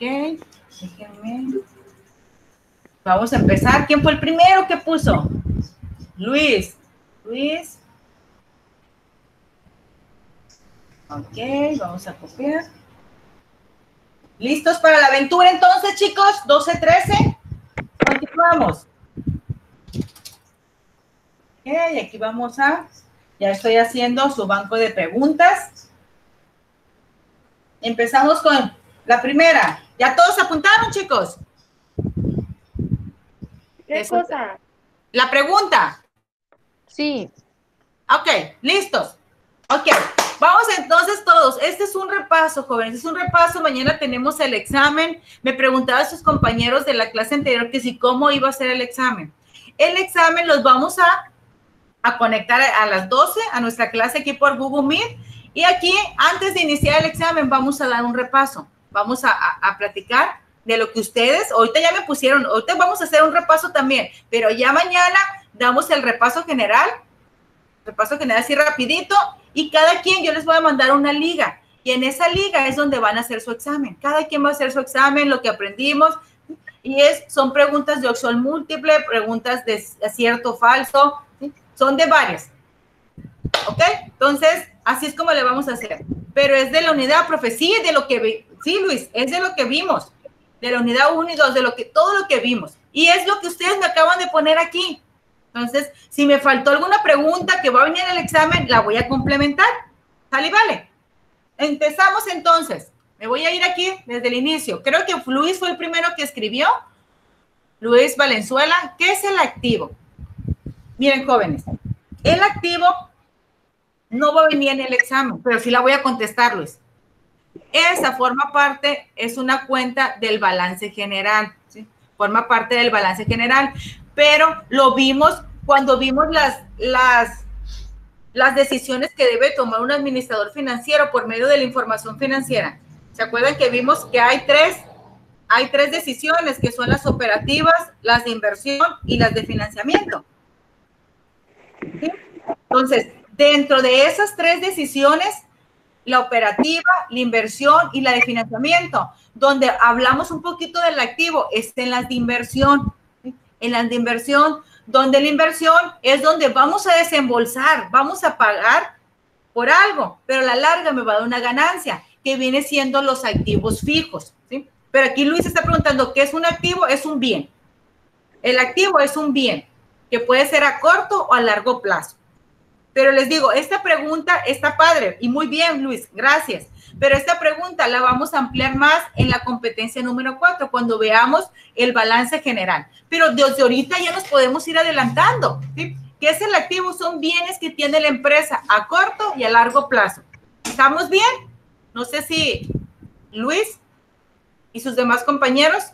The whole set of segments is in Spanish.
déjenme. Vamos a empezar. ¿Quién fue el primero que puso? Luis. Ok, vamos a copiar. ¿Listos para la aventura entonces, chicos? 12-13. Continuamos. Ok, aquí vamos a... Ya estoy haciendo su banco de preguntas. Empezamos con la primera. ¿Ya todos apuntaron, chicos? ¿Qué cosa? La pregunta. Sí. Ok, listos. Ok, vamos entonces todos. Este es un repaso, jóvenes, es un repaso. Mañana tenemos el examen. Me preguntaban sus compañeros de la clase anterior que si cómo iba a ser el examen. El examen los vamos a conectar a las 12 a nuestra clase aquí por Google Meet. Y aquí, antes de iniciar el examen, vamos a dar un repaso. Vamos a platicar de lo que ustedes, ahorita ya me pusieron, ahorita vamos a hacer un repaso también, pero ya mañana damos el repaso general así rapidito, y cada quien yo les voy a mandar una liga, y en esa liga es donde van a hacer su examen. Cada quien va a hacer su examen, lo que aprendimos, y son preguntas de opción múltiple, preguntas de cierto o falso, ¿sí? Son de varias. ¿Ok? Entonces, así es como le vamos a hacer. Pero es de la unidad, profe, sí, de lo que sí, Luis, es de lo que vimos, de la unidad 1 y 2, todo lo que vimos. Y es lo que ustedes me acaban de poner aquí. Entonces, si me faltó alguna pregunta que va a venir en el examen, la voy a complementar. ¿Sale y vale? Empezamos entonces. Me voy a ir aquí desde el inicio. Creo que Luis fue el primero que escribió. Luis Valenzuela. ¿Qué es el activo? Miren, jóvenes, el activo no va a venir en el examen, pero sí la voy a contestar, Luis. Esa forma parte, es una cuenta del balance general, ¿sí? Forma parte del balance general, pero lo vimos cuando vimos las decisiones que debe tomar un administrador financiero por medio de la información financiera. ¿Se acuerdan que vimos que hay tres decisiones, que son las operativas, las de inversión y las de financiamiento? ¿Sí? Entonces, dentro de esas tres decisiones, la operativa, la inversión y la de financiamiento, donde hablamos un poquito del activo, es en las de inversión. ¿Sí? En las de inversión, donde la inversión es donde vamos a desembolsar, vamos a pagar por algo, pero a la larga me va a dar una ganancia, que viene siendo los activos fijos. ¿Sí? Pero aquí Luis está preguntando, ¿qué es un activo? Es un bien. El activo es un bien, que puede ser a corto o a largo plazo. Pero les digo, esta pregunta está padre y muy bien, Luis, gracias. Pero esta pregunta la vamos a ampliar más en la competencia número 4, cuando veamos el balance general. Pero desde ahorita ya nos podemos ir adelantando, ¿sí? ¿Qué es el activo? Son bienes que tiene la empresa a corto y a largo plazo. ¿Estamos bien? No sé si Luis y sus demás compañeros.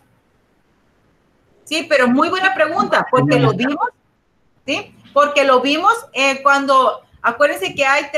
Sí, pero muy buena pregunta, porque lo vimos, ¿sí? Porque lo vimos cuando, acuérdense que hay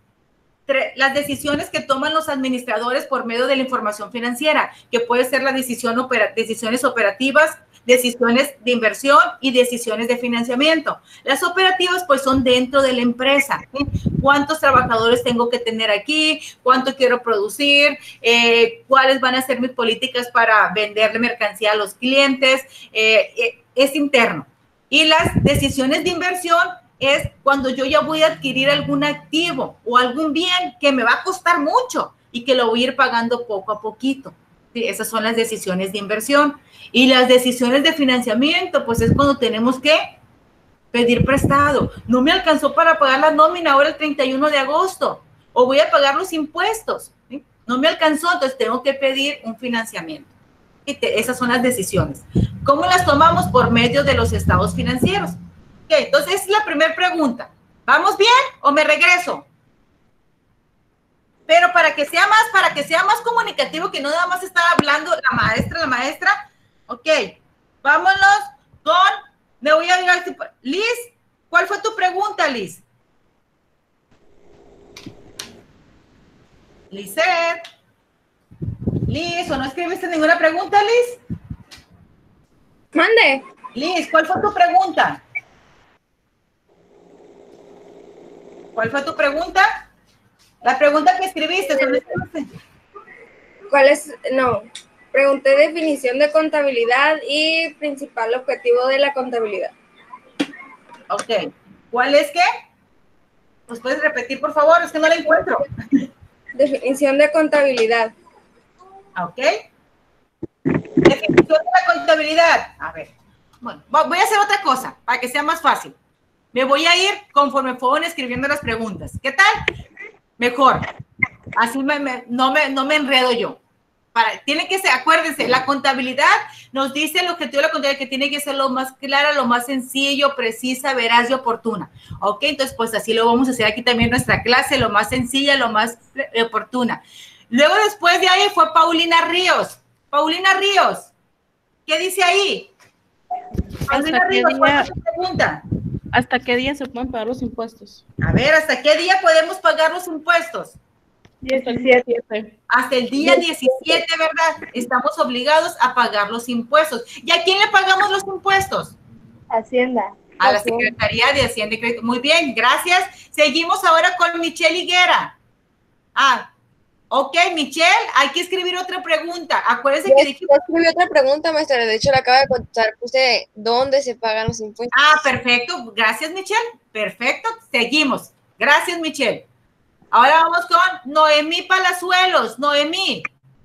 las decisiones que toman los administradores por medio de la información financiera, que puede ser la decisiones operativas, decisiones de inversión y decisiones de financiamiento. Las operativas pues son dentro de la empresa, ¿sí? ¿Cuántos trabajadores tengo que tener aquí? ¿Cuánto quiero producir? ¿Cuáles van a ser mis políticas para venderle mercancía a los clientes? Es interno. Y las decisiones de inversión es cuando yo ya voy a adquirir algún activo o algún bien que me va a costar mucho y que lo voy a ir pagando poco a poquito. Sí, esas son las decisiones de inversión. Y las decisiones de financiamiento, pues es cuando tenemos que pedir prestado. No me alcanzó para pagar la nómina ahora el 31 de agosto o voy a pagar los impuestos. ¿Sí? No me alcanzó, entonces tengo que pedir un financiamiento. Esas son las decisiones. ¿Cómo las tomamos? Por medio de los estados financieros. Okay, entonces, esa es la primera pregunta. ¿Vamos bien o me regreso? Pero para que sea más comunicativo, que no nada más está hablando la maestra, ok, vámonos con, me voy a ir a Liz, ¿cuál fue tu pregunta, Liz? Lizeth. Liz, ¿o no escribiste ninguna pregunta, Liz? Mande. Liz, ¿cuál fue tu pregunta? ¿Cuál fue tu pregunta? La pregunta que escribiste. ¿Cuál es? No. Pregunté definición de contabilidad y principal objetivo de la contabilidad. Ok. ¿Cuál es qué? ¿Nos puedes repetir, por favor? Es que no la encuentro. Definición de contabilidad. Ok. Definición de la contabilidad. A ver. Bueno, voy a hacer otra cosa para que sea más fácil. Me voy a ir conforme fueron escribiendo las preguntas. ¿Qué tal? Mejor. Así no me enredo yo. Tiene que ser, acuérdense, la contabilidad nos dice el objetivo de la contabilidad que tiene que ser lo más clara, lo más sencillo, precisa, veraz y oportuna. Ok, entonces pues así lo vamos a hacer aquí también en nuestra clase, lo más sencilla, lo más oportuna. Luego después de ahí fue Paulina Ríos. Paulina Ríos, ¿qué dice ahí? Paulina Ríos, ¿cuál es tu pregunta? ¿Hasta qué día se pueden pagar los impuestos? A ver, ¿hasta qué día podemos pagar los impuestos? 17. Hasta el día 17, ¿verdad? Estamos obligados a pagar los impuestos. ¿Y a quién le pagamos los impuestos? Hacienda. A la Secretaría de Hacienda y Crédito. Muy bien, gracias. Seguimos ahora con Michelle Higuera. Ok, Michelle, hay que escribir otra pregunta. Acuérdense que dijimos... Yo escribí otra pregunta, maestra. De hecho, la acabo de contestar. Puse, ¿dónde se pagan los impuestos? Perfecto. Gracias, Michelle. Perfecto. Seguimos. Gracias, Michelle. Ahora vamos con Noemí Palazuelos. Noemí.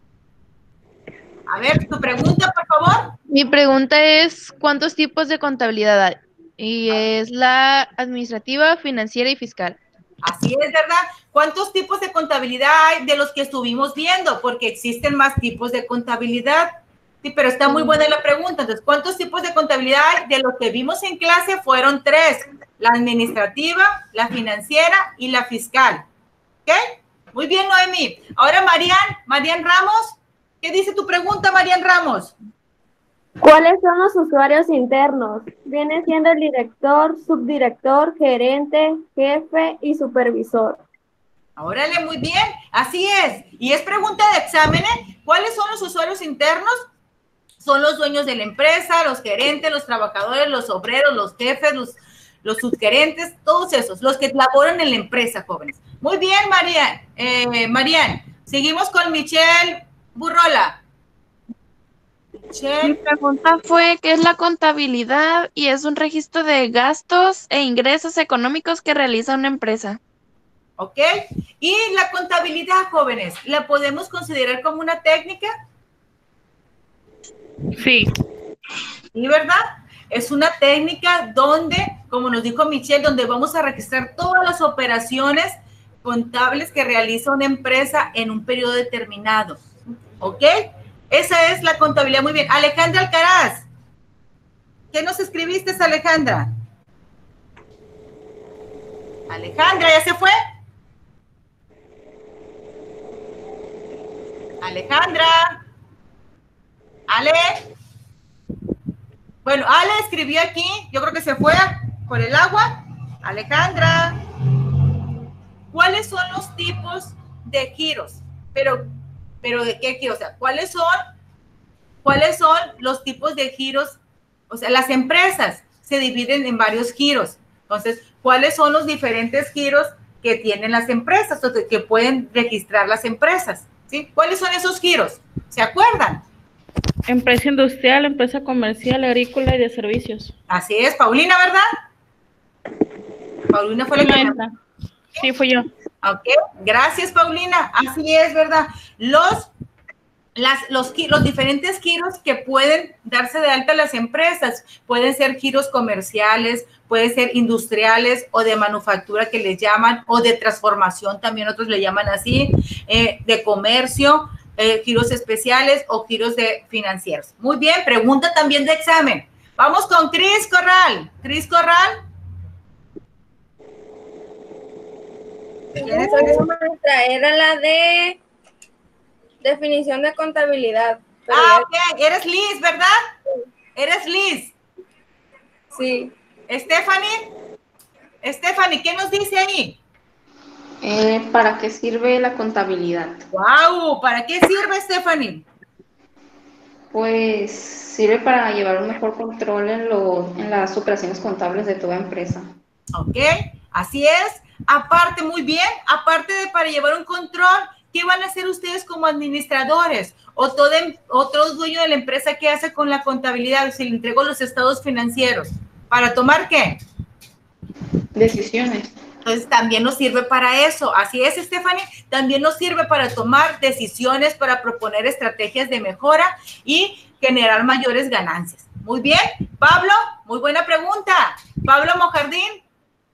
A ver, tu pregunta, por favor. Mi pregunta es, ¿cuántos tipos de contabilidad hay? Y es la administrativa, financiera y fiscal. Así es, ¿verdad? ¿Cuántos tipos de contabilidad hay de los que estuvimos viendo? Porque existen más tipos de contabilidad. Sí, pero está muy buena la pregunta. Entonces, ¿cuántos tipos de contabilidad hay? De los que vimos en clase fueron 3. La administrativa, la financiera y la fiscal. ¿Ok? Muy bien, Noemí. Ahora, Marian Ramos. ¿Qué dice tu pregunta, Marian Ramos? ¿Cuáles son los usuarios internos? Viene siendo el director, subdirector, gerente, jefe y supervisor. Órale, muy bien. Así es. Y es pregunta de examen, ¿eh? ¿Cuáles son los usuarios internos? Son los dueños de la empresa, los gerentes, los trabajadores, los obreros, los jefes, los subgerentes, todos esos, los que laboran en la empresa, jóvenes. Muy bien, Marian. Seguimos con Michelle Burrola. Mi pregunta fue, ¿qué es la contabilidad? Y es un registro de gastos e ingresos económicos que realiza una empresa. ¿Ok? Y la contabilidad, jóvenes, ¿la podemos considerar como una técnica? Sí. ¿Sí, verdad? Es una técnica donde, como nos dijo Michelle, donde vamos a registrar todas las operaciones contables que realiza una empresa en un periodo determinado. ¿Ok? Esa es la contabilidad. Muy bien. Alejandra Alcaraz. ¿Qué nos escribiste, Alejandra? Alejandra, ¿ya se fue? Alejandra. Ale. Bueno, Ale escribió aquí. Yo creo que se fue por el agua. Alejandra. ¿Cuáles son los tipos de giros? Pero ¿de qué giros? O sea, ¿cuáles son los tipos de giros? O sea, las empresas se dividen en varios giros. Entonces, ¿cuáles son los diferentes giros que tienen las empresas o que pueden registrar las empresas? ¿Sí? ¿Cuáles son esos giros? ¿Se acuerdan? Empresa industrial, empresa comercial, agrícola y de servicios. Así es, Paulina, ¿verdad? Paulina fue la que me... Sí, fui yo. Ok, gracias, Paulina. Así es, ¿verdad? Los diferentes giros que pueden darse de alta las empresas pueden ser giros comerciales, pueden ser industriales o de manufactura que les llaman, o de transformación también otros le llaman así, de comercio, giros especiales o giros de financieros. Muy bien, pregunta también de examen. Vamos con Cris Corral. Cris Corral. Era la de definición de contabilidad. Ok, eres Liz, ¿verdad? Eres Liz. Sí. Stephanie, ¿qué nos dice ahí? ¿Para qué sirve la contabilidad? ¡Wow! ¿Para qué sirve, Stephanie? Pues sirve para llevar un mejor control en las operaciones contables de toda empresa. Ok, así es. Aparte, muy bien, aparte de para llevar un control, ¿qué van a hacer ustedes como administradores? O otro dueño de la empresa, ¿qué hace con la contabilidad? Si le entrego los estados financieros, ¿para tomar qué? Decisiones. Entonces, también nos sirve para eso. Así es, Stephanie, también nos sirve para tomar decisiones, para proponer estrategias de mejora y generar mayores ganancias. Muy bien. Pablo, muy buena pregunta. Pablo Mojardín.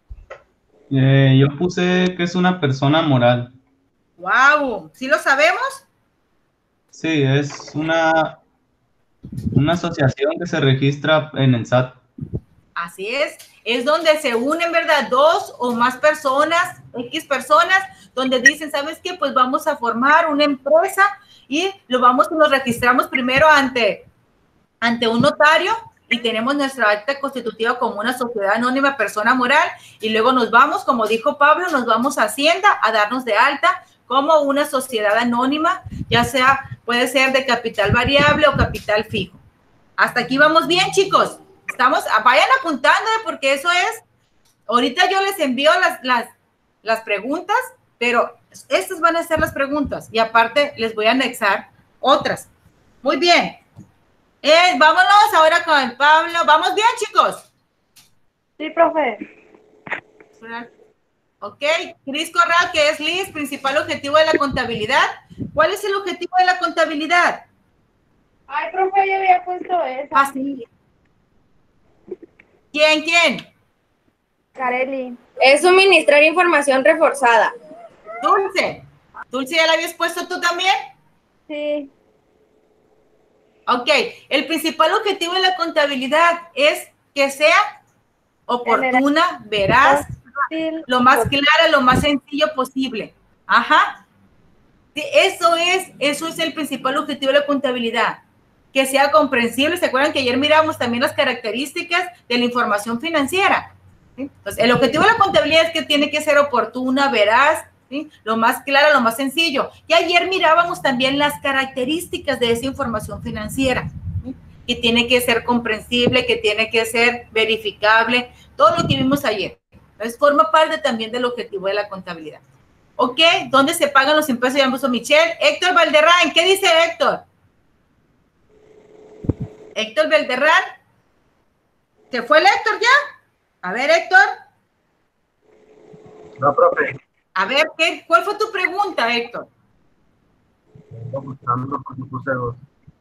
Yo puse que es una persona moral. Wow, ¿sí lo sabemos? Sí, es una asociación que se registra en el SAT. Así es donde se unen, ¿verdad? 2 o más personas, X personas, donde dicen, ¿sabes qué? Pues vamos a formar una empresa y nos registramos primero ante un notario y tenemos nuestra acta constitutiva como una sociedad anónima, persona moral, y luego nos vamos, como dijo Pablo, nos vamos a Hacienda a darnos de alta como una sociedad anónima, ya sea, puede ser de capital variable o capital fijo. Hasta aquí vamos bien, chicos. Vayan apuntando porque eso es, ahorita yo les envío las preguntas, pero estas van a ser las preguntas y aparte les voy a anexar otras. Muy bien. Vámonos ahora con Pablo. ¿Vamos bien, chicos? Sí, profe. Ok. Cris Corral, que es Liz, principal objetivo de la contabilidad. ¿Cuál es el objetivo de la contabilidad? Ay, profe, yo había puesto eso. Ah, sí. ¿Quién? Carely. Es suministrar información reforzada. Dulce. Dulce, ¿ya la habías puesto tú también? Sí. Ok. El principal objetivo de la contabilidad es que sea oportuna, veraz, lo más clara, lo más sencillo posible. Ajá. Sí, eso es el principal objetivo de la contabilidad. Que sea comprensible. ¿Se acuerdan que ayer miramos también las características de la información financiera? ¿Sí? Entonces, el objetivo de la contabilidad es que tiene que ser oportuna, veraz, ¿sí? Lo más clara, lo más sencillo. Y ayer mirábamos también las características de esa información financiera, ¿sí? Que tiene que ser comprensible, que tiene que ser verificable, todo lo que vimos ayer. Entonces, forma parte también del objetivo de la contabilidad. ¿Ok? ¿Dónde se pagan los impuestos? Ya puso Michelle. Héctor Valderrán, ¿qué dice Héctor? Héctor Valderrán. ¿Se fue el Héctor ya? A ver, Héctor. No, profe. A ver, ¿cuál fue tu pregunta, Héctor? Estoy buscando porque puse 2.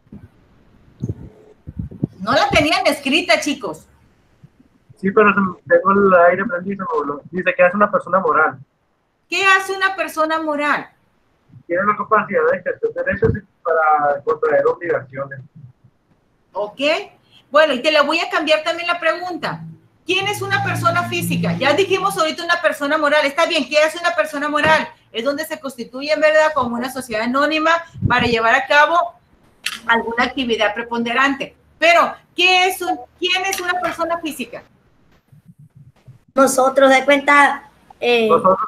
No la tenían escrita, chicos. Sí, pero tengo el aire prendido. Dice que es una persona moral. ¿Qué hace una persona moral? Tiene la capacidad de ejercer derechos para contraer obligaciones. ¿Ok? Bueno, y te la voy a cambiar también la pregunta. ¿Quién es una persona física? Ya dijimos ahorita una persona moral. Está bien, ¿qué hace una persona moral? Es donde se constituye, en verdad, como una sociedad anónima para llevar a cabo alguna actividad preponderante. Pero, ¿quién es una persona física? Nosotros, de cuenta. Nosotros.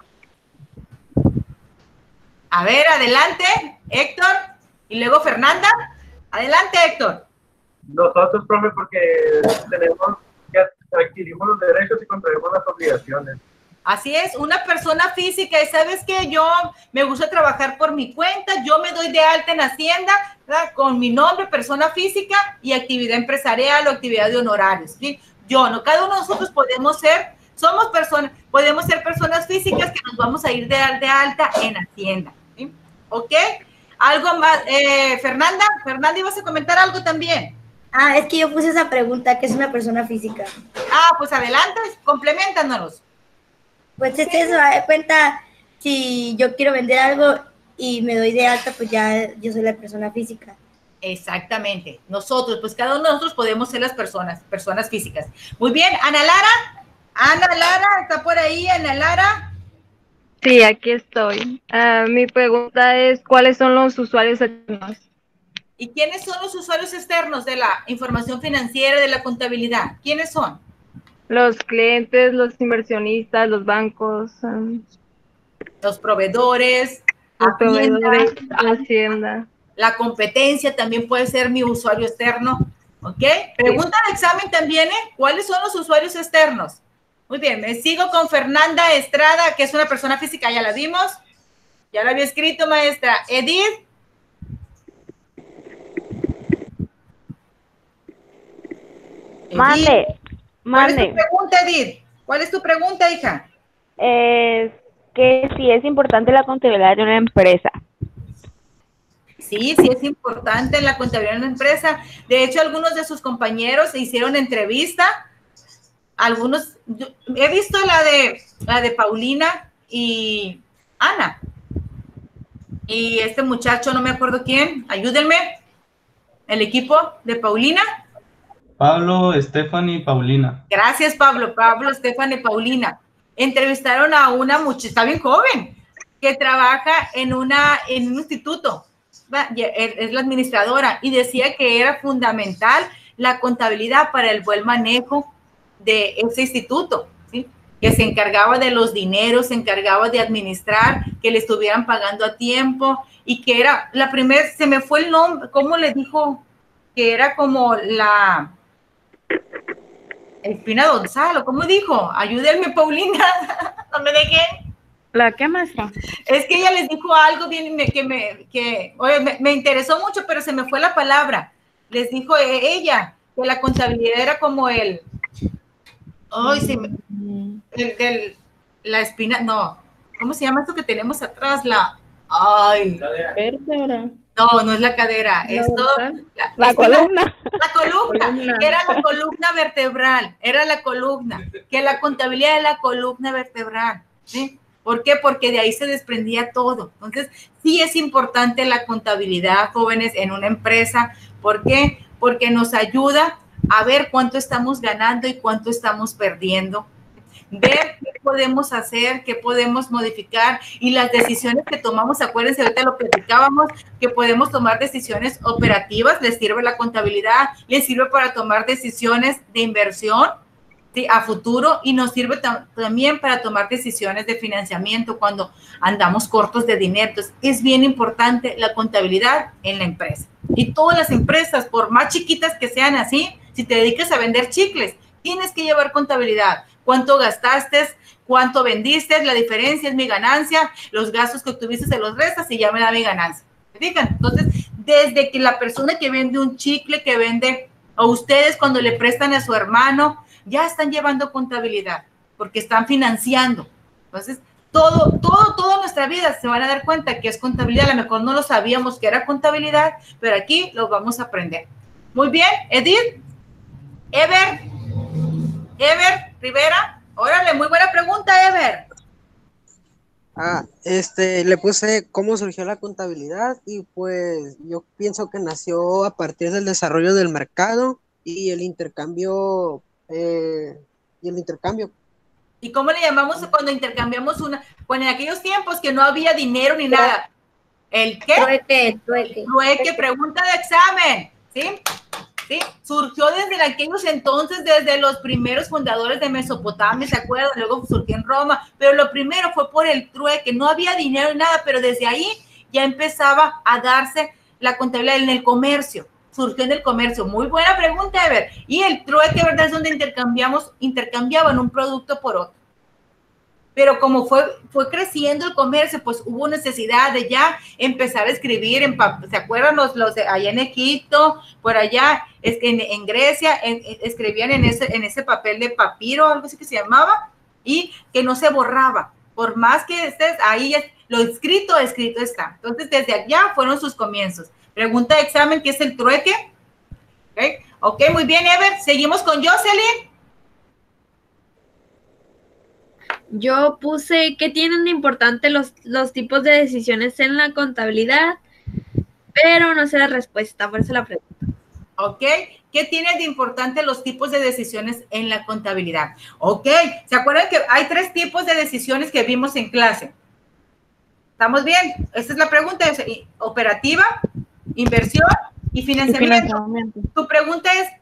A ver, adelante, Héctor. Y luego Fernanda. Adelante, Héctor. Nosotros, profe, porque adquirimos los derechos y contraemos las obligaciones. Así es, una persona física, y sabes que yo me gusta trabajar por mi cuenta, yo me doy de alta en Hacienda, ¿verdad? Con mi nombre, persona física y actividad empresarial o actividad de honorarios, ¿sí? Cada uno de nosotros podemos ser personas físicas que nos vamos a ir de alta en Hacienda, ¿sí? ¿Ok? ¿Algo más? Fernanda, ¿ibas a comentar algo también? Ah, es que yo puse esa pregunta, que es una persona física. Ah, pues adelante, compleméntanos. Pues es eso, de cuenta, si yo quiero vender algo y me doy de alta, pues ya yo soy la persona física. Exactamente. Nosotros, pues cada uno de nosotros podemos ser las personas físicas. Muy bien, Ana Lara, ¿está por ahí, Ana Lara? Sí, aquí estoy. Mi pregunta es, ¿cuáles son los usuarios externos? ¿Y quiénes son los usuarios externos de la información financiera, de la contabilidad? ¿Quiénes son? Los clientes, los inversionistas, los bancos. Los proveedores. Los proveedores, Hacienda. La competencia también puede ser mi usuario externo. ¿Ok? Pregunta de examen también, ¿cuáles son los usuarios externos? Muy bien, me sigo con Fernanda Estrada, que es una persona física, ya la vimos. Ya lo había escrito, maestra. Edith. Mande. ¿Cuál es tu pregunta, Edith? ¿Cuál es tu pregunta, hija? Es que si es importante la contabilidad de una empresa. Sí, sí es importante la contabilidad de una empresa. De hecho, algunos de sus compañeros hicieron entrevista. Algunos, he visto la de Paulina y Ana. Y este muchacho, no me acuerdo quién, ayúdenme. El equipo de Paulina. Pablo, Stephanie y Paulina. Gracias, Pablo. Pablo, Stephanie y Paulina. Entrevistaron a una muchacha, está bien joven, que trabaja en un instituto. Es la administradora y decía que era fundamental la contabilidad para el buen manejo de ese instituto, ¿sí? Que se encargaba de los dineros, se encargaba de administrar, que le estuvieran pagando a tiempo y que era la primera, se me fue el nombre, ¿cómo le dijo? Que era como la Espina Gonzalo, ¿cómo dijo? Ayúdenme, Paulina, no me dejen. ¿La qué, maestra? Es que ella les dijo algo bien oye, me interesó mucho, pero se me fue la palabra. Les dijo ella que la contabilidad era como la espina, no, ¿cómo se llama esto que tenemos atrás? Vértebra. No es la cadera, es todo. La columna. La columna, era la columna vertebral, era la columna, que la contabilidad es la columna vertebral, ¿sí? ¿Por qué? Porque de ahí se desprendía todo. Entonces, sí es importante la contabilidad, jóvenes, en una empresa. ¿Por qué? Porque nos ayuda a ver cuánto estamos ganando y cuánto estamos perdiendo. Ver qué podemos hacer, qué podemos modificar y las decisiones que tomamos, acuérdense, ahorita lo platicábamos, que podemos tomar decisiones operativas, les sirve la contabilidad, les sirve para tomar decisiones de inversión, ¿sí? A futuro, y nos sirve también para tomar decisiones de financiamiento cuando andamos cortos de dinero. Entonces, es bien importante la contabilidad en la empresa. Y todas las empresas, por más chiquitas que sean así, si te dedicas a vender chicles, tienes que llevar contabilidad. ¿Cuánto gastaste? ¿Cuánto vendiste? La diferencia es mi ganancia. Los gastos que obtuviste se los restas y ya me da mi ganancia. ¿Se fijan? Entonces, desde que la persona que vende un chicle, que vende, o ustedes cuando le prestan a su hermano, ya están llevando contabilidad, porque están financiando. Entonces, toda nuestra vida se van a dar cuenta que es contabilidad. A lo mejor no lo sabíamos que era contabilidad, pero aquí lo vamos a aprender. Muy bien, Edith. Ever Rivera. Órale, muy buena pregunta, Ever. Le puse cómo surgió la contabilidad y pues yo pienso que nació a partir del desarrollo del mercado y el intercambio. ¿Y cómo le llamamos cuando intercambiamos bueno, en aquellos tiempos que no había dinero ni nada? ¿El qué? Trueque, pregunta de examen, ¿sí? ¿Sí? Surgió desde aquellos entonces, desde los primeros fundadores de Mesopotamia, ¿se acuerdan? Luego surgió en Roma, pero lo primero fue por el trueque, no había dinero ni nada, pero desde ahí ya empezaba a darse la contabilidad en el comercio. Surgió en el comercio. Muy buena pregunta, Ever. Y el trueque, ¿verdad? Es donde intercambiaban un producto por otro. Pero como fue creciendo el comercio, pues hubo necesidad de ya empezar a escribir ¿se acuerdan los allá en Egipto, por allá, en Grecia, escribían en ese papel de papiro, algo así que se llamaba, y que no se borraba. Por más que estés ahí, lo escrito está. Entonces, desde allá fueron sus comienzos. Pregunta de examen, ¿qué es el trueque? Ok, muy bien, Ever. Seguimos con Jocelyn. Yo puse que tienen de importante los tipos de decisiones en la contabilidad, pero no sé la respuesta, por eso la pregunta. Ok, ¿qué tienen de importante los tipos de decisiones en la contabilidad? Ok, ¿se acuerdan que hay 3 tipos de decisiones que vimos en clase? ¿Estamos bien? Esta es la pregunta, operativa, inversión y financiamiento. Tu pregunta es,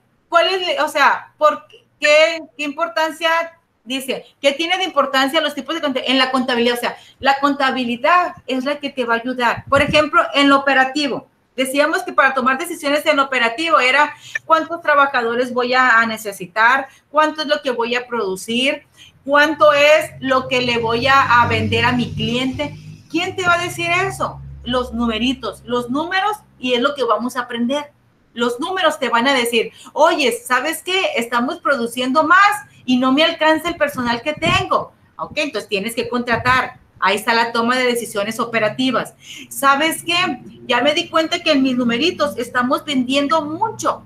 ¿qué importancia dice? ¿Qué tiene de importancia los tipos de contabilidad en la contabilidad? O sea, la contabilidad es la que te va a ayudar. Por ejemplo, en lo operativo, decíamos que para tomar decisiones en lo operativo era cuántos trabajadores voy a necesitar, cuánto es lo que voy a producir, cuánto es lo que le voy a vender a mi cliente. ¿Quién te va a decir eso? Los numeritos, los números, y es lo que vamos a aprender. Los números te van a decir, oye, ¿sabes qué? Estamos produciendo más y no me alcanza el personal que tengo. Ok, entonces tienes que contratar. Ahí está la toma de decisiones operativas. ¿Sabes qué? Ya me di cuenta que en mis numeritos estamos vendiendo mucho.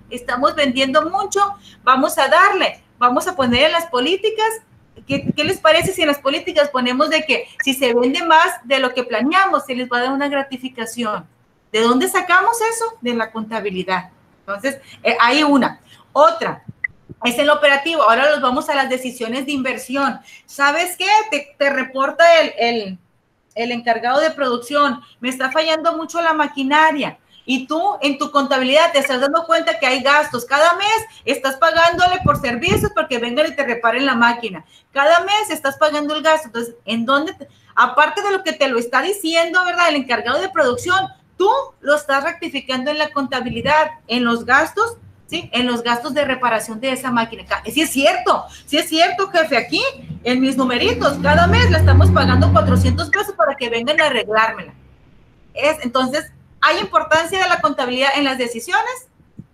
Vamos a darle, vamos a poner en las políticas. ¿Qué les parece si en las políticas ponemos de que si se vende más de lo que planeamos, se les va a dar una gratificación? ¿De dónde sacamos eso? De la contabilidad. Entonces, hay una. Otra, es el operativo. Ahora nos vamos a las decisiones de inversión. ¿Sabes qué? Te reporta el encargado de producción. Me está fallando mucho la maquinaria. Y tú, en tu contabilidad, te estás dando cuenta que hay gastos. Cada mes estás pagándole por servicios porque vengan y te reparen la máquina. Cada mes estás pagando el gasto. Entonces, ¿en dónde? Aparte de lo que te lo está diciendo, ¿verdad? El encargado de producción, tú lo estás rectificando en la contabilidad, en los gastos, ¿sí? En los gastos de reparación de esa máquina. Sí es cierto, jefe. Aquí, en mis numeritos, cada mes le estamos pagando 400 pesos para que vengan a arreglármela. Entonces, ¿hay importancia de la contabilidad en las decisiones?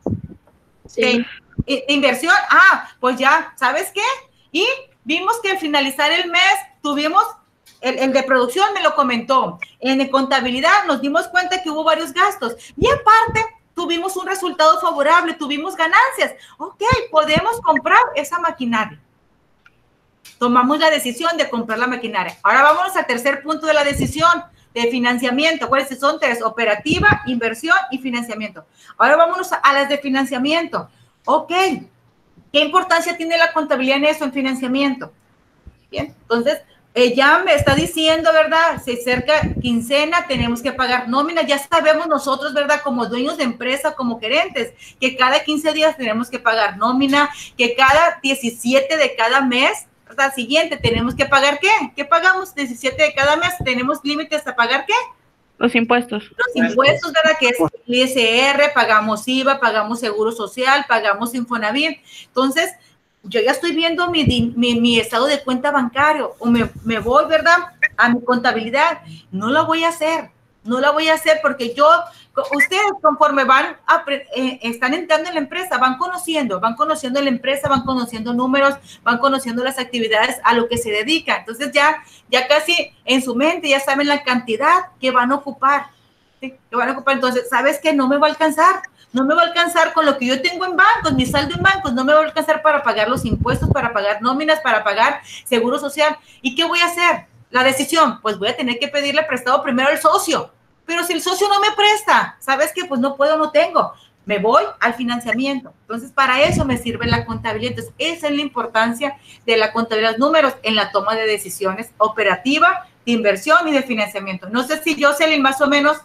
Sí. Inversión, pues ya, ¿sabes qué? Y vimos que al finalizar el mes tuvimos, el de producción me lo comentó, en contabilidad nos dimos cuenta que hubo varios gastos y aparte tuvimos un resultado favorable, tuvimos ganancias. Ok, podemos comprar esa maquinaria. Tomamos la decisión de comprar la maquinaria. Ahora vámonos al tercer punto de la decisión, de financiamiento. ¿Cuáles son? 3, operativa, inversión y financiamiento. Ahora vámonos a las de financiamiento. Ok, ¿qué importancia tiene la contabilidad en eso, en financiamiento? Bien, entonces, ya me está diciendo, ¿verdad? Se acerca quincena, tenemos que pagar nómina. Ya sabemos nosotros, ¿verdad? Como dueños de empresa, como gerentes, que cada 15 días tenemos que pagar nómina, que cada 17 de cada mes, hasta siguiente, tenemos que pagar ¿qué? ¿Qué pagamos? 17 de cada mes, tenemos límites a pagar ¿qué? Los impuestos. Los impuestos, ¿verdad? Que es el ISR, pagamos IVA, pagamos Seguro Social, pagamos Infonavit. Entonces, yo ya estoy viendo mi estado de cuenta bancario, o me voy, ¿verdad? A mi contabilidad. No la voy a hacer porque ustedes conforme están entrando en la empresa, van conociendo la empresa, van conociendo números, van conociendo las actividades a lo que se dedica. Entonces ya casi en su mente ya saben la cantidad que van a ocupar, ¿sí? Entonces, ¿sabes qué? No me va a alcanzar con lo que yo tengo en bancos, mi saldo en bancos, no me va a alcanzar para pagar los impuestos, para pagar nóminas, para pagar Seguro Social. ¿Y qué voy a hacer? La decisión, pues voy a tener que pedirle prestado primero al socio. Pero si el socio no me presta, ¿sabes qué? Pues no puedo, no tengo. Me voy al financiamiento. Entonces, para eso me sirve la contabilidad. Entonces, esa es la importancia de la contabilidad, números en la toma de decisiones operativa, de inversión y de financiamiento. No sé si Jocelyn más o menos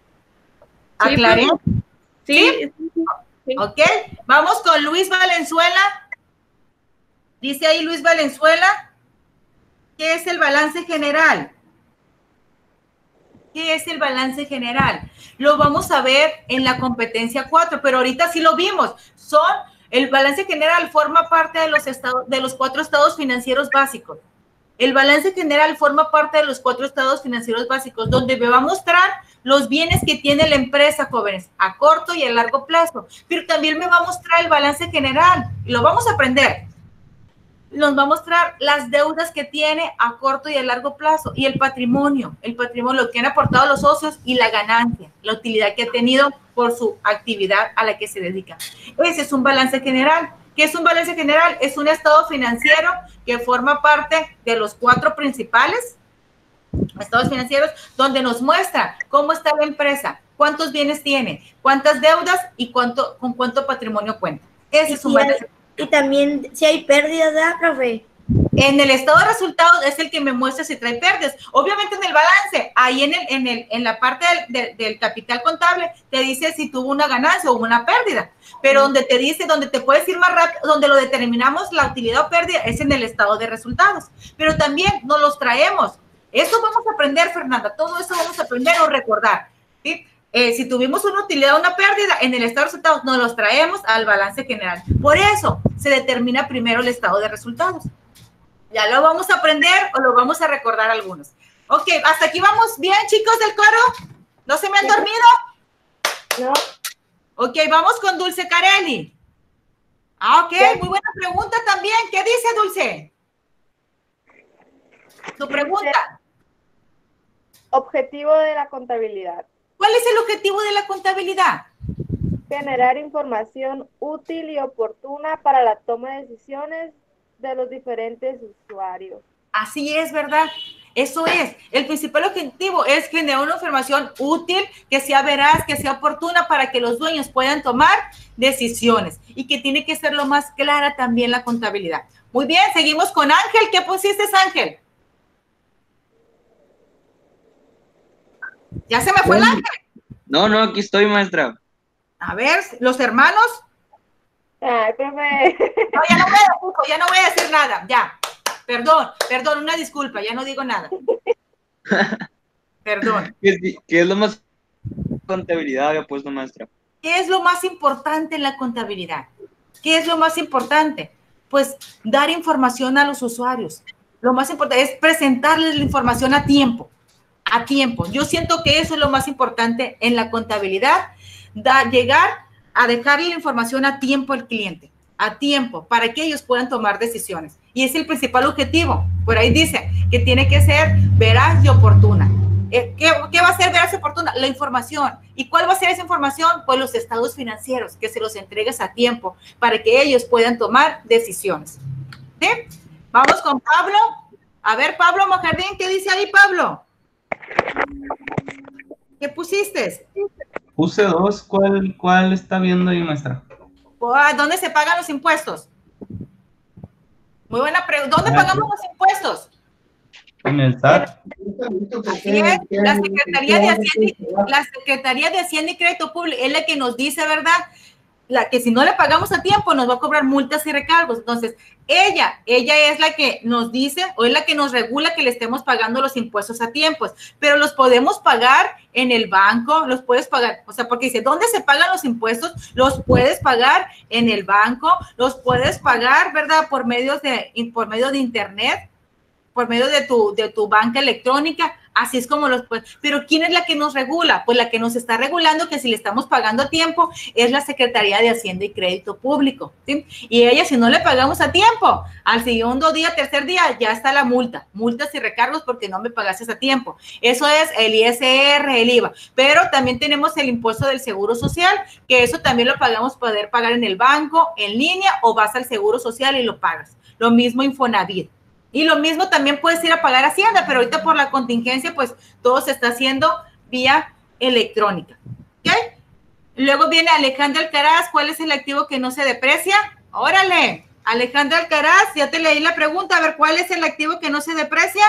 aclaré. Sí. Ok, vamos con Luis Valenzuela. Dice ahí Luis Valenzuela, ¿qué es el balance general? ¿Qué es el balance general? Lo vamos a ver en la competencia 4, pero ahorita sí lo vimos. El balance general forma parte de los 4 estados financieros básicos. El balance general forma parte de los 4 estados financieros básicos, donde me va a mostrar los bienes que tiene la empresa, jóvenes, a corto y a largo plazo. Pero también me va a mostrar el balance general, y lo vamos a aprender. Nos va a mostrar las deudas que tiene a corto y a largo plazo, y el patrimonio, lo que han aportado los socios y la ganancia, la utilidad que ha tenido por su actividad a la que se dedica. Ese es un balance general. ¿Qué es un balance general? Es un estado financiero que forma parte de los 4 principales estados financieros, donde nos muestra cómo está la empresa, cuántos bienes tiene, cuántas deudas y con cuánto patrimonio cuenta. Ese es un balance. Y también si hay pérdidas, ¿verdad, profe? En el estado de resultados es el que me muestra si trae pérdidas. Obviamente en el balance, ahí en la parte del capital contable, te dice si tuvo una ganancia o una pérdida. Pero donde te dice, donde te puedes ir más rápido, donde lo determinamos la utilidad o pérdida, es en el estado de resultados. Pero también nos los traemos. Eso vamos a aprender, Fernanda. Todo eso vamos a aprender o recordar, ¿sí? Si tuvimos una utilidad o una pérdida, en el estado de resultados nos los traemos al balance general. Por eso se determina primero el estado de resultados. Ya lo vamos a aprender o lo vamos a recordar algunos. Ok, hasta aquí vamos bien, chicos del coro. ¿No se me han dormido? No. Ok, vamos con Dulce Carelli. Ah, ok, muy buena pregunta también. ¿Qué dice Dulce? Tu pregunta. Objetivo de la contabilidad. ¿Cuál es el objetivo de la contabilidad? Generar información útil y oportuna para la toma de decisiones de los diferentes usuarios. Así es, ¿verdad? Eso es. El principal objetivo es generar una información útil, que sea veraz, que sea oportuna para que los dueños puedan tomar decisiones y que tiene que ser lo más clara también la contabilidad. Muy bien, seguimos con Ángel. ¿Qué pusiste, Ángel? ¿Ya se me fue el Ángel? No, aquí estoy, maestra. A ver, ¿los hermanos? Ay, profe. No, ya no voy a decir nada, ya. Perdón, una disculpa, ya no digo nada. Perdón. ¿Qué es lo más contabilidad había puesto, maestra? ¿Qué es lo más importante en la contabilidad? ¿Qué es lo más importante? Pues dar información a los usuarios. Lo más importante es presentarles la información a tiempo. A tiempo. Yo siento que eso es lo más importante en la contabilidad. Llegar a dejarle la información a tiempo al cliente. A tiempo, para que ellos puedan tomar decisiones. Y es el principal objetivo. Por ahí dice que tiene que ser veraz y oportuna. ¿Qué va a ser veraz y oportuna? La información. ¿Y cuál va a ser esa información? Pues los estados financieros, que se los entregues a tiempo para que ellos puedan tomar decisiones. ¿Sí? Vamos con Pablo. A ver, Pablo Mojardín, ¿qué dice ahí, Pablo? ¿Qué pusiste? Puse 2. ¿Cuál está viendo ahí, maestra? ¿Dónde se pagan los impuestos? Muy buena pregunta. ¿Dónde pagamos los impuestos? En el SAT. Así es, la Secretaría de Hacienda y Crédito Público es la que nos dice, ¿verdad? Que si no le pagamos a tiempo nos va a cobrar multas y recargos. Entonces, ella es la que nos dice o es la que nos regula que le estemos pagando los impuestos a tiempo. Pero los podemos pagar en el banco, los puedes pagar, o sea, porque dice, ¿dónde se pagan los impuestos? Los puedes pagar en el banco, los puedes pagar, ¿verdad? Por medio de internet, por medio de tu banca electrónica, así es como los puedes. Pero ¿quién es la que nos regula? Pues la que nos está regulando que si le estamos pagando a tiempo es la Secretaría de Hacienda y Crédito Público, ¿sí? Y ella, si no le pagamos a tiempo, al segundo día, tercer día, ya está la multa, multas y recargos porque no me pagaste a tiempo. Eso es el ISR, el IVA. Pero también tenemos el impuesto del Seguro Social, que eso también lo poder pagar en el banco, en línea, o vas al Seguro Social y lo pagas. Lo mismo Infonavit. Y lo mismo también puedes ir a pagar Hacienda, pero ahorita por la contingencia, pues todo se está haciendo vía electrónica. ¿Ok? Luego viene Alejandra Alcaraz. ¿Cuál es el activo que no se deprecia? ¡Órale! Alejandra Alcaraz, ya te leí la pregunta. A ver, ¿cuál es el activo que no se deprecia?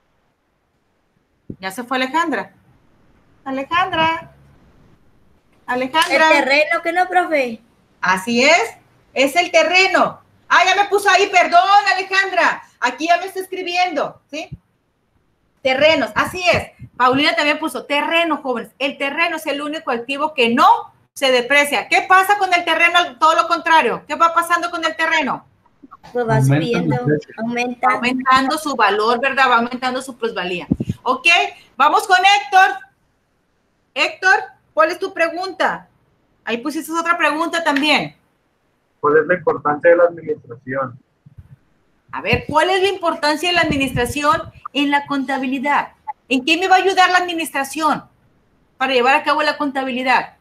Ya se fue Alejandra. Alejandra. El terreno, ¿qué no, profe? Así es el terreno. Ah, ya me puso ahí, perdón, Alejandra. Aquí ya me está escribiendo, ¿sí? Terrenos, así es. Paulina también puso terreno, jóvenes. El terreno es el único activo que no se deprecia. ¿Qué pasa con el terreno? Todo lo contrario. ¿Qué va pasando con el terreno? Pues va subiendo, aumenta. Va aumentando su valor, ¿verdad? Va aumentando su plusvalía. Ok, vamos con Héctor. Héctor, ¿cuál es tu pregunta? Ahí pusiste otra pregunta también. ¿Cuál es la importancia de la administración? A ver, ¿cuál es la importancia de la administración en la contabilidad? ¿En qué me va a ayudar la administración para llevar a cabo la contabilidad?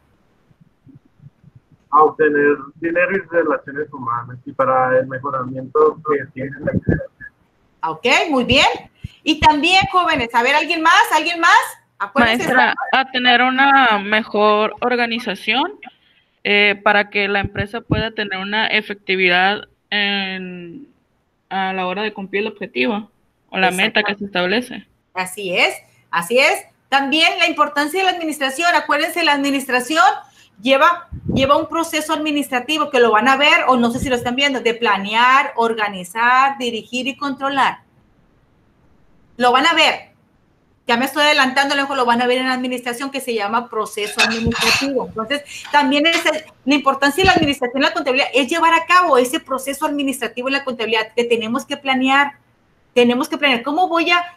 A obtener dinero y relaciones humanas y para el mejoramiento que tiene la empresa. Ok, muy bien. Y también, jóvenes, a ver, ¿alguien más? ¿Alguien más? Acuérdense. Maestra, a tener una mejor organización para que la empresa pueda tener una efectividad a la hora de cumplir el objetivo o la meta que se establece. Así es, así es. También la importancia de la administración. Acuérdense, la administración lleva un proceso administrativo que lo van a ver, o no sé si lo están viendo, de planear, organizar, dirigir y controlar. Lo van a ver. Ya me estoy adelantando, luego lo van a ver en la administración, que se llama proceso administrativo. Entonces, también la importancia de la administración en la contabilidad es llevar a cabo ese proceso administrativo en la contabilidad que tenemos que planear. Tenemos que planear cómo voy a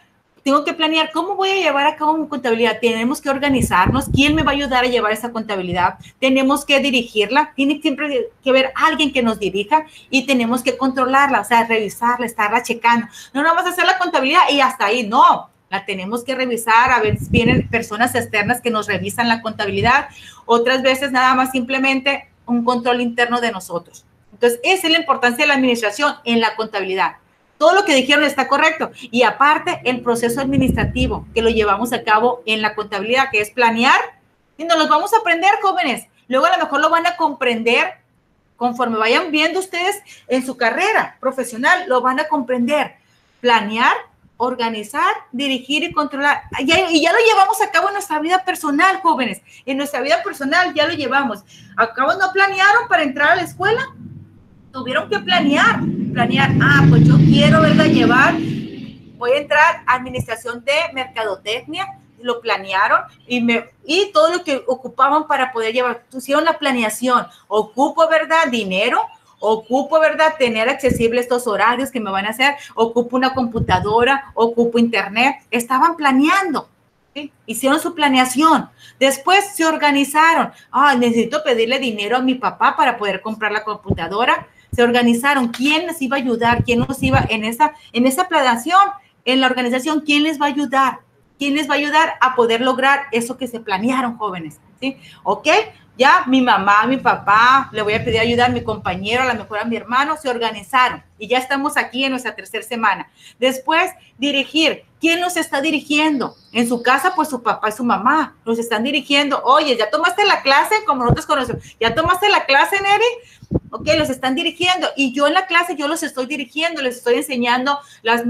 tengo que planear cómo voy a llevar a cabo mi contabilidad. Tenemos que organizarnos. ¿Quién me va a ayudar a llevar esa contabilidad? Tenemos que dirigirla. Tiene siempre que haber alguien que nos dirija y tenemos que controlarla, o sea, revisarla, estarla checando. No vamos a hacer la contabilidad y hasta ahí, no. La tenemos que revisar, a veces vienen personas externas que nos revisan la contabilidad, otras veces nada más simplemente un control interno de nosotros. Entonces, esa es la importancia de la administración en la contabilidad. Todo lo que dijeron está correcto. Y aparte, el proceso administrativo que lo llevamos a cabo en la contabilidad, que es planear, y nos los vamos a aprender, jóvenes. Luego a lo mejor lo van a comprender conforme vayan viendo ustedes en su carrera profesional, lo van a comprender. Planear, organizar, dirigir y controlar. Y ya lo llevamos a cabo en nuestra vida personal, jóvenes. En nuestra vida personal ya lo llevamos. ¿Acabo no planearon para entrar a la escuela? Tuvieron que planear. Pues yo quiero, ¿verdad? Voy a entrar a administración de mercadotecnia. Lo planearon y todo lo que ocupaban para poder llevar. Hicieron la planeación. Ocupo, ¿verdad? Dinero. Ocupo, ¿verdad? Tener accesible estos horarios que me van a hacer. Ocupo una computadora, ocupo internet. Estaban planeando, ¿sí? Hicieron su planeación. Después se organizaron. Necesito pedirle dinero a mi papá para poder comprar la computadora. Se organizaron. ¿Quién les iba a ayudar? ¿Quién nos iba en esa planeación? En la organización, ¿quién les va a ayudar? ¿Quién les va a ayudar a poder lograr eso que se planearon, jóvenes? ¿Sí? ¿Ok? Ya mi mamá, mi papá, le voy a pedir ayuda a mi compañero, a lo mejor a mi hermano, se organizaron y ya estamos aquí en nuestra tercera semana. Después, dirigir. ¿Quién nos está dirigiendo? En su casa, pues su papá y su mamá nos están dirigiendo. Oye, ¿ya tomaste la clase? Como nosotros conocemos. ¿Ya tomaste la clase, Neri? Ok, los están dirigiendo y yo en la clase yo los estoy dirigiendo, les estoy enseñando los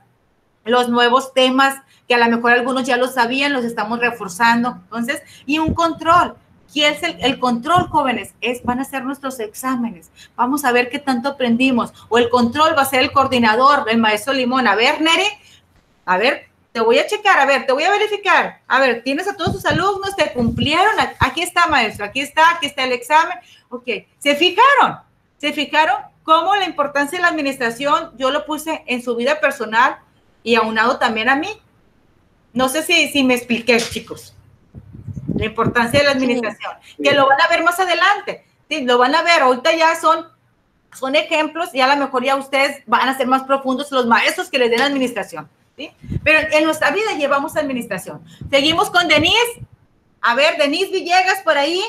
nuevos temas que a lo mejor algunos ya lo sabían, los estamos reforzando. Entonces, y un control. ¿Qué es el control, jóvenes? Van a ser nuestros exámenes. Vamos a ver qué tanto aprendimos. O el control va a ser el coordinador, el maestro Limón. A ver, Neri, a ver, te voy a checar, a ver, te voy a verificar. A ver, ¿tienes a todos tus alumnos? ¿Te cumplieron? Aquí está, maestro, aquí está el examen. Ok, ¿se fijaron? ¿Se fijaron cómo la importancia de la administración yo lo puse en su vida personal y aunado también a mí? No sé si me expliqué, chicos. La importancia de la administración, que lo van a ver más adelante, ¿sí? Lo van a ver, ahorita ya son ejemplos y a lo mejor ya ustedes van a ser más profundos los maestros que les den administración, ¿sí? Pero en nuestra vida llevamos administración. Seguimos con Denise. A ver, Denise Villegas por ahí.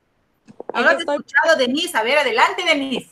No lo has escuchado, Denise. A ver, adelante, Denise.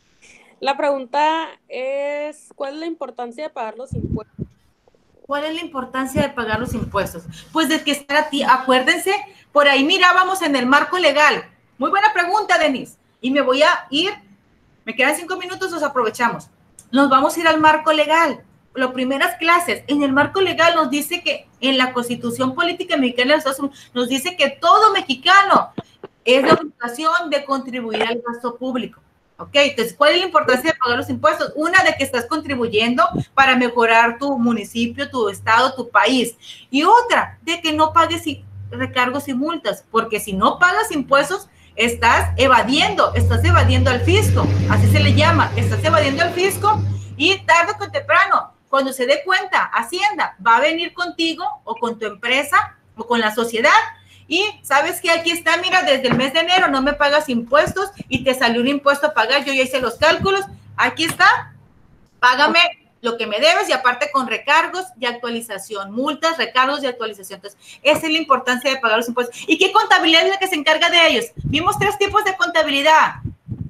La pregunta es, ¿cuál es la importancia de pagar los impuestos? ¿Cuál es la importancia de pagar los impuestos? Pues de que estar a ti, acuérdense, por ahí mirábamos en el marco legal. Muy buena pregunta, Denise. Y me voy a ir, me quedan 5 minutos, los aprovechamos. Nos vamos a ir al marco legal. Las primeras clases, en el marco legal nos dice que en la Constitución Política Mexicana de los Estados Unidos, nos dice que todo mexicano es la obligación de contribuir al gasto público. Ok, entonces, ¿cuál es la importancia de pagar los impuestos? Una, de que estás contribuyendo para mejorar tu municipio, tu estado, tu país. Y otra, de que no pagues recargos y multas, porque si no pagas impuestos, estás evadiendo al fisco, así se le llama, estás evadiendo al fisco y tarde o temprano, cuando se dé cuenta, Hacienda va a venir contigo o con tu empresa o con la sociedad. Y sabes que aquí está, mira, desde el mes de enero no me pagas impuestos y te salió un impuesto a pagar, yo ya hice los cálculos, aquí está, págame lo que me debes y aparte con recargos y actualización, multas, recargos y actualización. Entonces, esa es la importancia de pagar los impuestos. ¿Y qué contabilidad es la que se encarga de ellos? Vimos 3 tipos de contabilidad.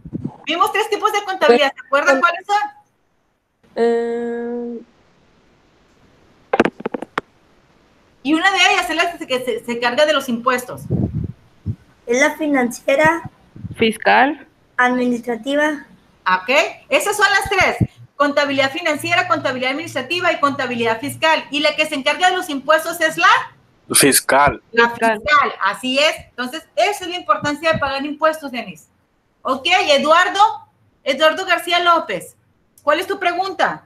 ¿Se acuerdan cuáles son? Y una de ellas es la que se encarga de los impuestos. Es la financiera. Fiscal. Administrativa. Ok, esas son las 3. Contabilidad financiera, contabilidad administrativa y contabilidad fiscal. Y la que se encarga de los impuestos es la fiscal. La fiscal, así es. Entonces, esa es la importancia de pagar impuestos, Denise. Ok, Eduardo García López, ¿cuál es tu pregunta?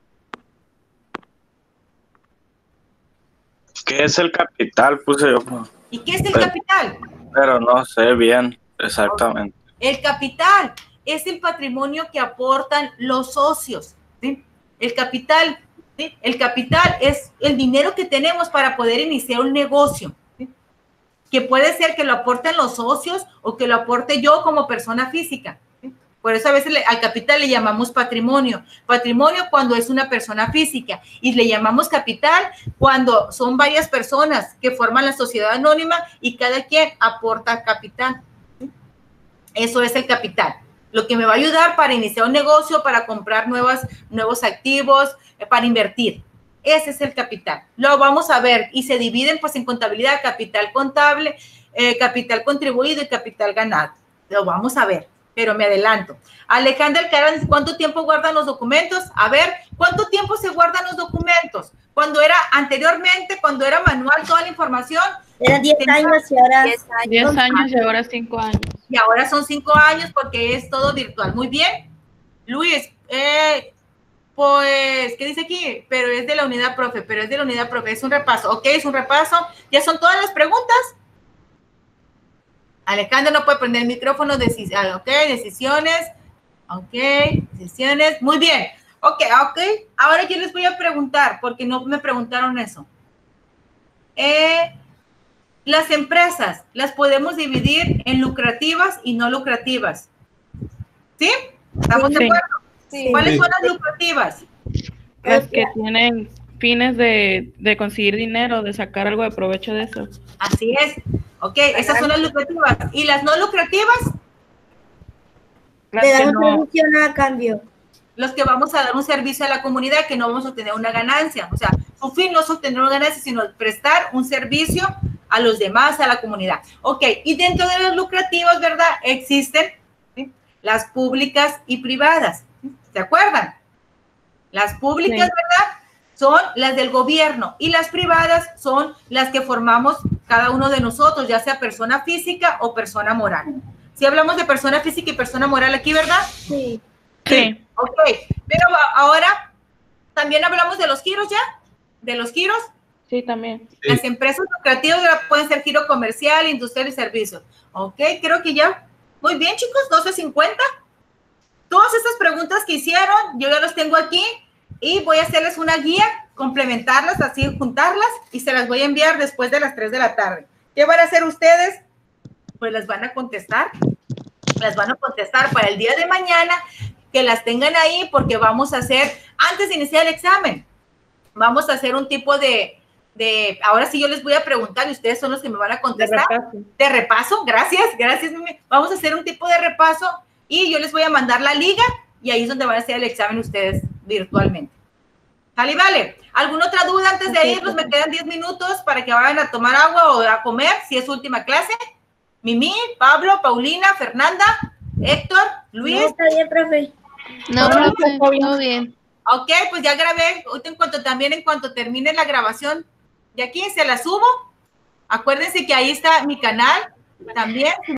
¿Qué es el capital? Puse yo. ¿Y qué es el capital? Pero no sé bien exactamente. El capital es el patrimonio que aportan los socios, ¿sí? El capital ¿sí? El capital es el dinero que tenemos para poder iniciar un negocio, ¿sí? Que puede ser que lo aporten los socios o que lo aporte yo como persona física. Por eso a veces al capital le llamamos patrimonio. Patrimonio cuando es una persona física y le llamamos capital cuando son varias personas que forman la sociedad anónima y cada quien aporta capital. Eso es el capital. Lo que me va a ayudar para iniciar un negocio, para comprar nuevos activos, para invertir. Ese es el capital. Lo vamos a ver y se dividen pues en contabilidad, capital contable, capital contribuido y capital ganado. Lo vamos a ver. Pero me adelanto. Alejandra Alcaraz, ¿cuánto tiempo guardan los documentos? A ver, ¿cuánto tiempo se guardan los documentos? Cuando era anteriormente, cuando era manual toda la información. Era 10 años y ahora 10 años y ahora 5 años. Y ahora son 5 años porque es todo virtual. Muy bien. Luis, pues, ¿qué dice aquí? Pero es de la unidad profe, es un repaso. Ok, es un repaso. ¿Ya son todas las preguntas? Alejandro no puede prender el micrófono, decisiones, muy bien, ok, ahora yo les voy a preguntar, porque no me preguntaron eso. Las empresas, las podemos dividir en lucrativas y no lucrativas, ¿sí? ¿Estamos de acuerdo? Sí. ¿Cuáles son las lucrativas? Las que tienen fines de conseguir dinero, de sacar algo de provecho de eso. Así es. Ok, esas son las lucrativas. ¿Y las no lucrativas? Te dan un servicio a cambio. Los que vamos a dar un servicio a la comunidad, que no vamos a obtener una ganancia. O sea, su fin no es obtener una ganancia, sino prestar un servicio a los demás, a la comunidad. Ok, y dentro de las lucrativas, ¿verdad? Existen, ¿sí?, las públicas y privadas. ¿Se acuerdan? Las públicas, sí, ¿verdad?, son las del gobierno y las privadas son las que formamos cada uno de nosotros, ya sea persona física o persona moral. Si hablamos de persona física y persona moral aquí, ¿verdad? Sí. Sí. Ok, pero ahora también hablamos de los giros ya, de los giros. Sí, también. Las empresas lucrativas pueden ser giro comercial, industrial y servicios. Ok, creo que ya. Muy bien, chicos, 12:50. Todas estas preguntas que hicieron, yo ya las tengo aquí. Y voy a hacerles una guía, complementarlas, así juntarlas, y se las voy a enviar después de las 3 de la tarde. ¿Qué van a hacer ustedes? Pues las van a contestar para el día de mañana, que las tengan ahí, porque vamos a hacer, antes de iniciar el examen, vamos a hacer un tipo de ahora sí yo les voy a preguntar y ustedes son los que me van a contestar. De repaso, gracias, Mimi. Vamos a hacer un tipo de repaso y yo les voy a mandar la liga y ahí es donde van a hacer el examen ustedes virtualmente. ¿Sale? Vale. ¿Alguna otra duda antes de irnos? Me quedan 10 minutos para que vayan a tomar agua o a comer, si es su última clase. Mimi, Pablo, Paulina, Fernanda, Héctor, Luis. No, está bien, profe. No, profe, todo bien. Ok, pues ya grabé. En cuanto termine la grabación de aquí, se la subo. Acuérdense que ahí está mi canal también.